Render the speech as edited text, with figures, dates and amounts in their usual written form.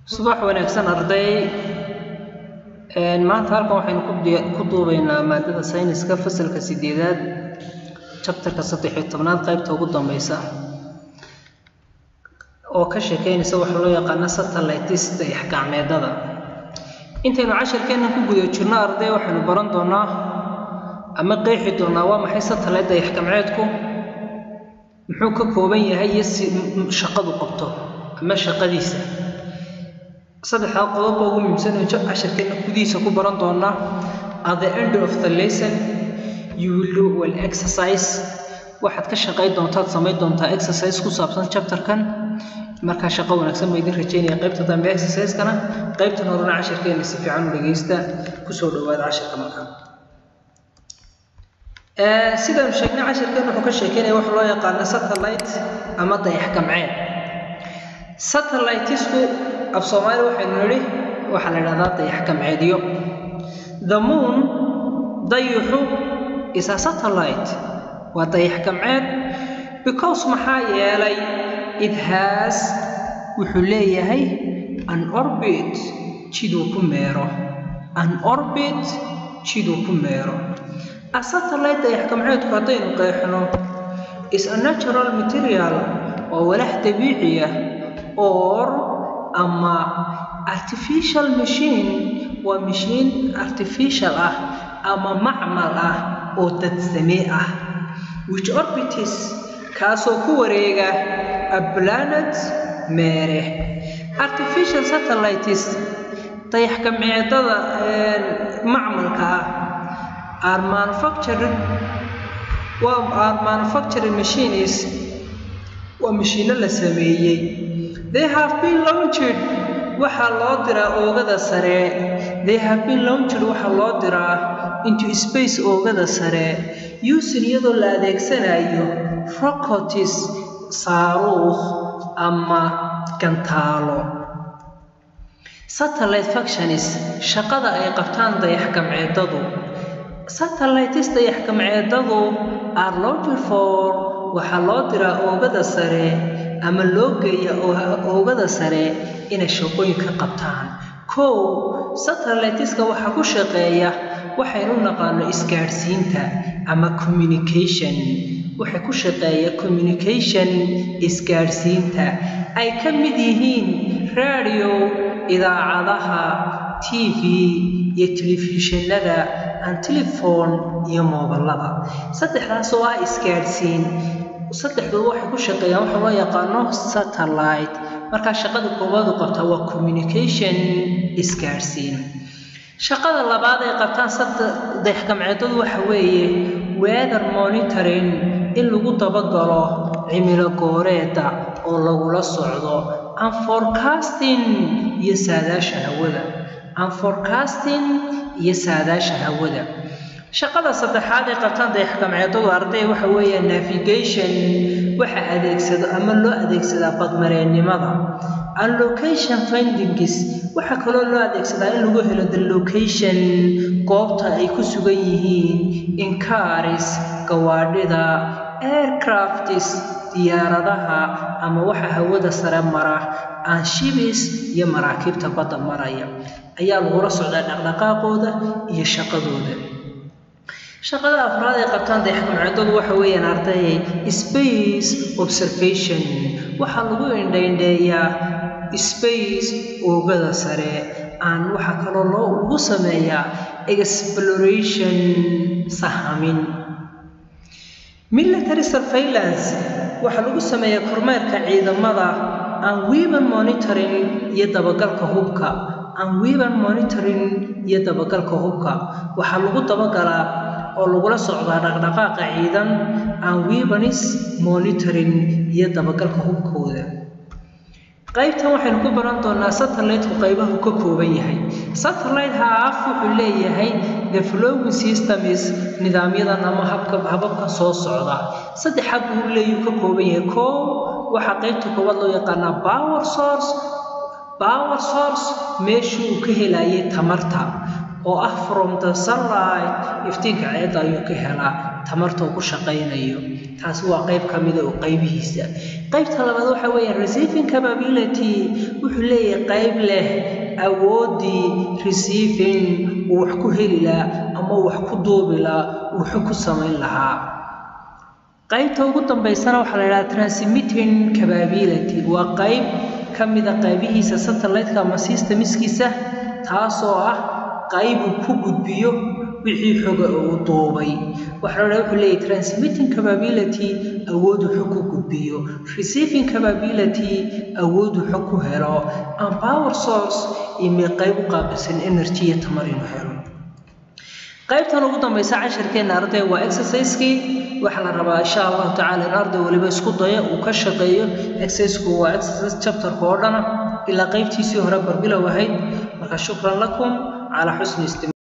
subax wanaagsan arday maanta halkan waxaynu ku duubaynaa maadada sayniska fasalka 8aad chapterka 13aad qaybta ugu dambaysa oo ka sheekeynaysa waxa loo yaqaan satellites dayax-gacmeedada intaynu casharkeena ku guda jirno arday waxaynu baran doonaa ama qeexi doonaa waa maxay satellite dayax-gacmeedku muxuu ka kooban yahay iyo shaqadu qabto ama shaqadiisa saddexda qodob ugu muhiimsan ee casharkeena gudihiisa ku baran doonaa at the end of the lesson you will do an exercise waxaad ka shaqayn doontaa samayn doontaa exercise ku saabsan chapterkan marka shaqo wanaagsan ma idin rajaynaya qaybta dambe exercise-kana qaybtan horena casharkeena si fiican u dhageysta ku soo dhawaada casharka markaa sidaan sheegnay casharkeena wuxuu ka sheekeynaya waxa loo yaqaan satellite ama dayax-gacmeed satellitesku af Soomaali waxaynu niri waxa la yiraahdaa dayax-gacmeedyo the moon dayuxu is a satellite waa dayax-gacmeed because maxaa yeelay it has wuxuu leeyahay an orbit jiduu ku meero an orbit jiduu ku meero a satellite dayax-gacmeedku haddaynu qeexno is a natural material oo walax dabiici ah or ama artificial machine waa machine artificial ah ama macmal ah oo dad samee ah which orbits kaasoo ku wareega a planet meere artificial satellites dayax-gacmeedada macmalka ah are manufactured machines waa machine la sameeyay they have been launched waxa loo diraa oogada sare they have been launched waxa loo diraa into space oogada sare using iyadoo la adeegsanayo rockets saaruukh ama gantaalo satellite functions shaqada ay qabtaan dayax-gacmeedadu satellites dayax-gacmeedadu are launched for waxa loo diraa oogada sare ama loo geeyo oogada sare inay shaqooyin ka qabtaan satellites-ka waxa ku shaqeeya waxaynu naqaano isgaarsiinta ama communication waxa ku shaqeeya communication isgaarsiinta ay ka mid yihiin radio idaacadaha TV iyo telefishinada and telephone iyo moobilada saddexdaas oo ah isgaarsiin saddexdoodu waxay ku shaqeeyaan waxa loo yaqaano satellite marka shaqada koowaad uu qabtaa waa communication isgaarsiin shaqada labaad ee qabtaan dayax-gacmeedadu waxa weeye weather monitoring in lagu dabagalo cimilo gooreeda oo lagula socdo and forecasting iyo saadaasha hawada shaqada saddexaad ee qabtaan dayax-gacmeedadu arday waxa weeye navigation waxa adeegsado ama loo adeegsadaa badmareennimada and location findings waxa kaloo loo adeegsadaa in lagu helo the location goobta ay ku sugan yihiin in cars gawaadhida aircrafts diyaaradaha ama waxa hawada sare mara and ships iyo maraakiibta badda maraya ayaa lagula socdaa dhaqdhaqaaqooda iyo shaqadooda shaqada afraad ee qabtaan dayax-gacmeedadu waxa weeyaan arday space observation waxa lagu indhaindheeyaa space oogada sare aan waxa kaloo lagu sameeyaa exploration sahamin military surveillance waxa lagu sameeyaa kormeerka ciidamada and weapon monitoring iyo dabagalka hubka waxa lagu dabagalaa oo lagula socdaa dhaqdhaqaaqa ciidan and weapons monitoring iyo dabagalka hubkooda qaybtan waxaynu ku baran doonaa satellite-ku qaybaha ka kooban yahay satellite half wuxuu leeyahay the following systems nidaamyadan ama hababka soo socda saddex hab uu leeyahay ka kooban yahay waxa qaybta koowaad loo yaqaanaa power source meeshuu uu ka helayay tamarta oo ah from the sunlight iftiinka cadceedda ayuu ka helaa tamarta uu ku shaqaynayo taas waa qayb ka mid ah oo qaybihiisa qaybta labaad waxa weeye receiving capability wuxuu leeyahay qayb leh awoodii receiving uu wax ku heli lahaa ama wax ku duubi lahaa uu wax ku samayn lahaa qaybta ugu dambeysana waxa la yiraahdaa transmitting capability waa qayb ka mid ah qaybihiisa satellite-ka ama systemskiisa taasoo ah qayb uu ku gudbiyo wixii xog uu duubay waxa la wuxuu leeyahay transmitting capability awood uu ku gudbiyo receiving capability awood uu ku helo and power source iyo qayb u qaabilsan energy iyo tamar inuu helo qaybtan ugu dambaysa casharkeena arday waa exercise-kii waxa la rabaa insha Allah ta'ala in arday waliba isku dayo uu ka shaqeeyo exercise-ku waa exercise chapter-ka oo dhan ila qaybtiisii hore barbilow ahayd marka shukran lakum ala husni